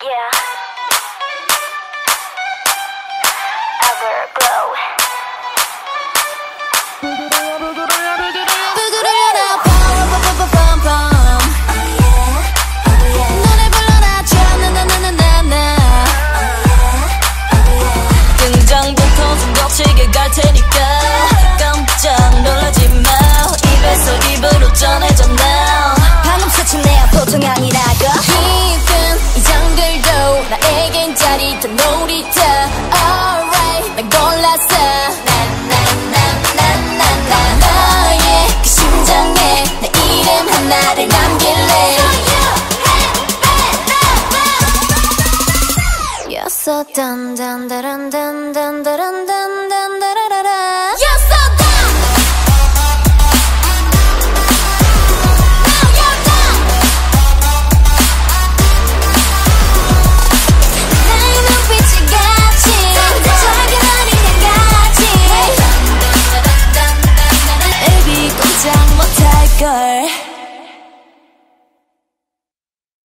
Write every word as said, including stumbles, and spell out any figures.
Yeah. Everglow. 부드러워라 펌펌펌펌펌. 노래 불러놔줘 나나나나나. 등장부터 좀 거칠게 갈 테니까 깜짝 놀라지 마. 입에서 입으로 전해져 now. 방금 스친 내야 보통 아니라고. 깊은 이 장들도 나에겐 짜릿한 놀이터. Alright 난 골랐어. 나나나나나나. 너의 그 심장에 내 이름 하나를 남길래. You're so dun dun dun dun dun dun dun dun dun dun. You're so dumb. Now you're dumb. 나의 눈빛이 같이 작은 어린애 같이. Baby 꼼짝 못할걸.